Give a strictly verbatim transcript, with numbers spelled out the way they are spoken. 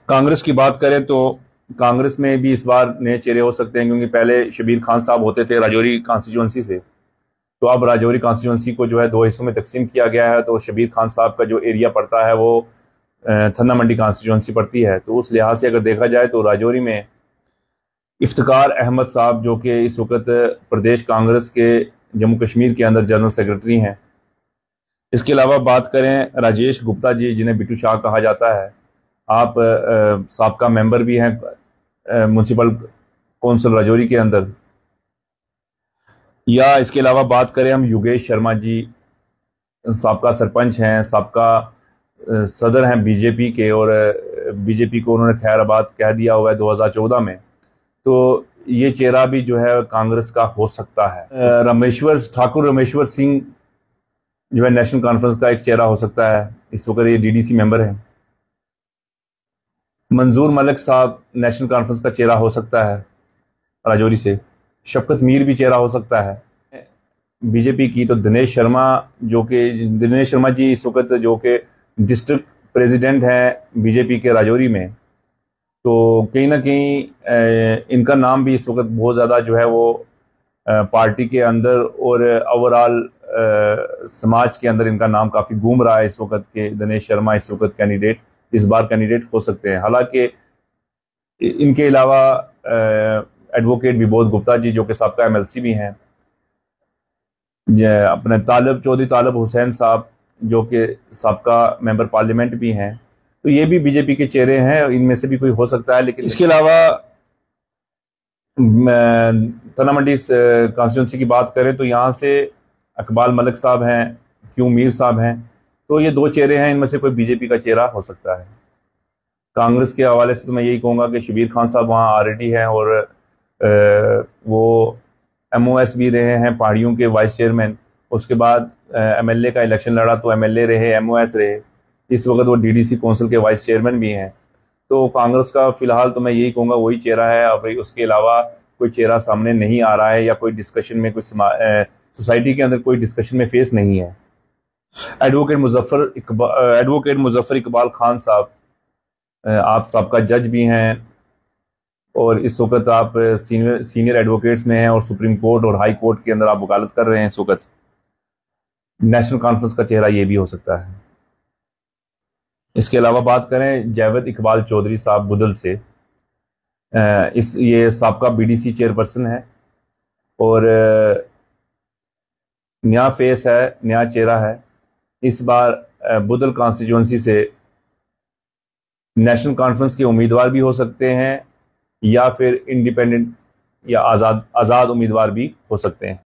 कांग्रेस की बात करें तो कांग्रेस में भी इस बार नए चेहरे हो सकते हैं, क्योंकि पहले शबीर खान साहब होते थे राजौरी कॉन्स्टिट्यूंसी से। तो अब राजौरी कॉन्स्टिट्यूंसी को जो है दो हिस्सों में तकसीम किया गया है। तो शबीर खान साहब का जो एरिया पड़ता है वो थन्ना मंडी कॉन्स्टिट्यूंसी पड़ती है। तो उस लिहाज से अगर देखा जाए तो राजौरी में इफ्तिकार अहमद साहब, जो कि इस वक्त प्रदेश कांग्रेस के जम्मू कश्मीर के अंदर जनरल सेक्रेटरी हैं। इसके अलावा बात करें राजेश गुप्ता जी, जिन्हें बिट्टू शाह कहा जाता है, आप साबका मेंबर भी हैं म्यूनसिपल कौंसिल राजौरी के अंदर। या इसके अलावा बात करें हम योगेश शर्मा जी, साबका सरपंच हैं, साबका सदर हैं बीजेपी के, और बीजेपी को उन्होंने खैराबाद कह दिया हुआ है दो हज़ार चौदह में। तो ये चेहरा भी जो है कांग्रेस का हो सकता है। रमेश्वर ठाकुर रमेश्वर सिंह जो है नेशनल कॉन्फ्रेंस का एक चेहरा हो सकता है, इस वक्त ये डीडीसी मेंबर है। मंजूर मलिक साहब नेशनल कॉन्फ्रेंस का चेहरा हो सकता है राजौरी से। शफकत मीर भी चेहरा हो सकता है बीजेपी की। तो दिनेश शर्मा, जो कि दिनेश शर्मा जी इस वक्त जो कि डिस्ट्रिक्ट प्रेसिडेंट हैं बीजेपी के राजौरी में, तो कहीं ना कहीं इनका नाम भी इस वक्त बहुत ज़्यादा जो है वो पार्टी के अंदर और ओवरऑल समाज के अंदर इनका नाम काफ़ी घूम रहा है इस वक्त के। दिनेश शर्मा इस वक्त कैंडिडेट इस बार कैंडिडेट हो सकते हैं। हालांकि इनके अलावा एडवोकेट विबोध गुप्ता जी, जो कि साबका एमएलसी भी हैं, अपने तालिब चौधरी तालिब हुसैन साहब, जो कि साबका मेंबर पार्लियामेंट भी हैं, तो ये भी बीजेपी के चेहरे हैं। इनमें से भी कोई हो सकता है। लेकिन इसके अलावा तना मंडी कॉन्स्टिट्यूंसी की बात करें तो यहाँ से अकबाल मलिक साहब हैं, क्यू मीर साहब हैं। तो ये दो चेहरे हैं, इनमें से कोई बीजेपी का चेहरा हो सकता है। कांग्रेस के हवाले से तो मैं यही कहूँगा कि शबीर खान साहब वहाँ ऑलरेडी हैं, और आ, वो एमओएस भी रहे हैं, पहाड़ियों के वाइस चेयरमैन। उसके बाद एमएलए का इलेक्शन लड़ा तो एमएलए रहे, एमओएस रहे। इस वक्त वो डीडीसी काउंसिल के वाइस चेयरमैन भी हैं। तो कांग्रेस का फिलहाल तो मैं यही कहूँगा वही चेहरा है। अब उसके अलावा कोई चेहरा सामने नहीं आ रहा है, या कोई डिस्कशन में, कुछ सोसाइटी के अंदर कोई डिस्कशन में फेस नहीं है। एडवोकेट मुजफ्फर इकबाल एडवोकेट मुजफ्फर इकबाल खान साहब, आप सबका जज भी हैं, और इस वक्त आप सीनियर सीनियर एडवोकेट्स में हैं, और सुप्रीम कोर्ट और हाई कोर्ट के अंदर आप वकालत कर रहे हैं इस वक्त। नेशनल कॉन्फ्रेंस का चेहरा ये भी हो सकता है। इसके अलावा बात करें जावेद इकबाल चौधरी साहब बुदल से, इस ये साबका बीडीसी चेयरपर्सन है, और नया फेस है, नया चेहरा है। इस बार बुदल कॉन्स्टिट्यूंसी से नेशनल कॉन्फ्रेंस के उम्मीदवार भी हो सकते हैं, या फिर इंडिपेंडेंट या आज़ाद आज़ाद उम्मीदवार भी हो सकते हैं।